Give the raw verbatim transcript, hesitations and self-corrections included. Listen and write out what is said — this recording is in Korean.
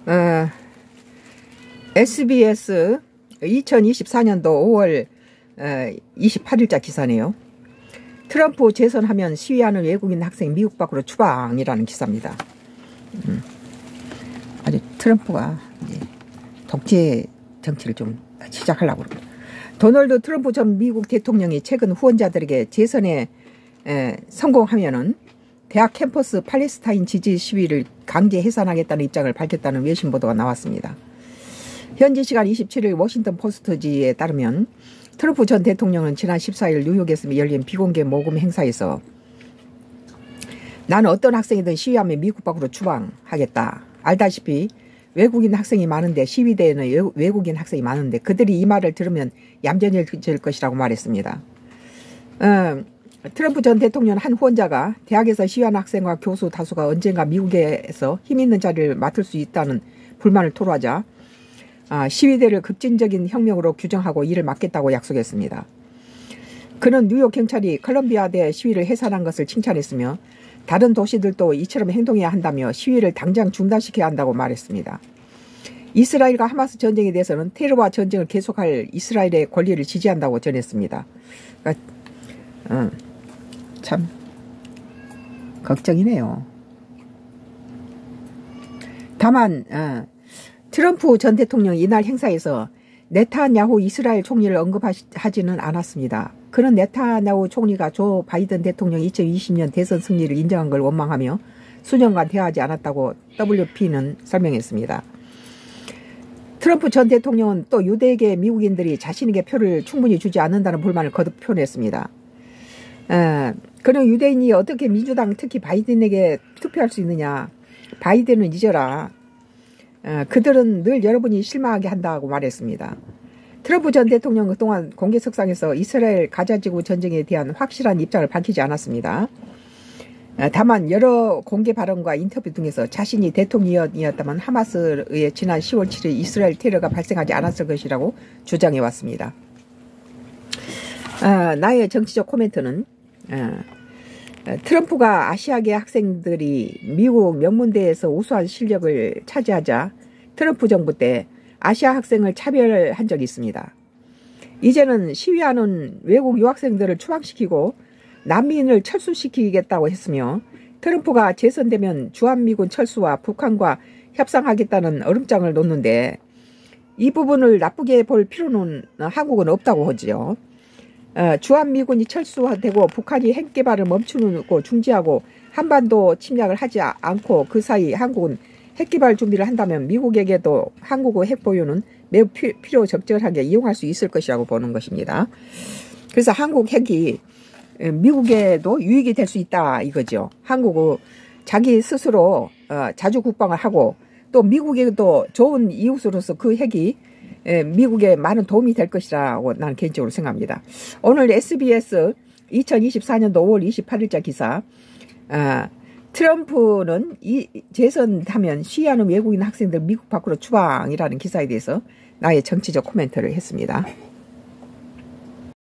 어, 에스비에스 이천이십사 년도 오월 어, 이십팔일자 기사네요. 트럼프 재선하면 시위하는 외국인 학생 미국 밖으로 추방이라는 기사입니다. 음, 아주 트럼프가 이제 독재 정치를 좀 시작하려고 그럽니다. 도널드 트럼프 전 미국 대통령이 최근 후원자들에게 재선에 에, 성공하면은 대학 캠퍼스 팔레스타인 지지 시위를 강제 해산하겠다는 입장을 밝혔다는 외신 보도가 나왔습니다. 현지 시간 이십칠일 워싱턴 포스트지에 따르면 트럼프 전 대통령은 지난 십사일 뉴욕에서 열린 비공개 모금 행사에서 나는 어떤 학생이든 시위하면 미국 밖으로 추방하겠다. 알다시피 외국인 학생이 많은데 시위대에는 외국인 학생이 많은데 그들이 이 말을 들으면 얌전해질 것이라고 말했습니다. 어, 트럼프 전 대통령 한 후원자가 대학에서 시위하는 학생과 교수 다수가 언젠가 미국에서 힘있는 자리를 맡을 수 있다는 불만을 토로하자 아, 시위대를 급진적인 혁명으로 규정하고 이를 막겠다고 약속했습니다. 그는 뉴욕 경찰이 컬럼비아대 시위를 해산한 것을 칭찬했으며 다른 도시들도 이처럼 행동해야 한다며 시위를 당장 중단시켜야 한다고 말했습니다. 이스라엘과 하마스 전쟁에 대해서는 테러와 전쟁을 계속할 이스라엘의 권리를 지지한다고 전했습니다. 그러니까, 어, 참 걱정이네요. 다만 어, 트럼프 전 대통령이 이날 행사에서 네타냐후 이스라엘 총리를 언급하지는 않았습니다. 그는 네타냐후 총리가 조 바이든 대통령이 이천이십 년 대선 승리를 인정한 걸 원망하며 수년간 대화하지 않았다고 더블유피는 설명했습니다. 트럼프 전 대통령은 또 유대계 미국인들이 자신에게 표를 충분히 주지 않는다는 불만을 거듭 표현했습니다. 어, 그는 유대인이 어떻게 민주당 특히 바이든에게 투표할 수 있느냐. 바이든은 잊어라. 어, 그들은 늘 여러분이 실망하게 한다고 말했습니다. 트럼프 전 대통령 그동안 공개석상에서 이스라엘 가자지구 전쟁에 대한 확실한 입장을 밝히지 않았습니다. 어, 다만 여러 공개 발언과 인터뷰 등에서 자신이 대통령이었다면 하마스의 지난 시월 칠일 이스라엘 테러가 발생하지 않았을 것이라고 주장해왔습니다. 어, 나의 정치적 코멘트는 어, 트럼프가 아시아계 학생들이 미국 명문대에서 우수한 실력을 차지하자 트럼프 정부 때 아시아 학생을 차별한 적이 있습니다. 이제는 시위하는 외국 유학생들을 추방시키고 난민을 철수시키겠다고 했으며 트럼프가 재선되면 주한미군 철수와 북한과 협상하겠다는 얼음장을 놓는데 이 부분을 나쁘게 볼 필요는 한국은 없다고 하지요. 어, 주한미군이 철수되고 북한이 핵개발을 멈추고 중지하고 한반도 침략을 하지 않고 그 사이 한국은 핵개발 준비를 한다면 미국에게도 한국의 핵보유는 매우 피, 필요 적절하게 이용할 수 있을 것이라고 보는 것입니다. 그래서 한국 핵이 미국에도 유익이 될 수 있다 이거죠. 한국은 자기 스스로 어, 자주 국방을 하고 또 미국에도 좋은 이웃으로서 그 핵이 미국에 많은 도움이 될 것이라고 나는 개인적으로 생각합니다. 오늘 에스비에스 이천이십사 년도 오월 이십팔일자 기사 아, 트럼프는 이 재선하면 시위하는 외국인 학생들 미국 밖으로 추방이라는 기사에 대해서 나의 정치적 코멘트를 했습니다.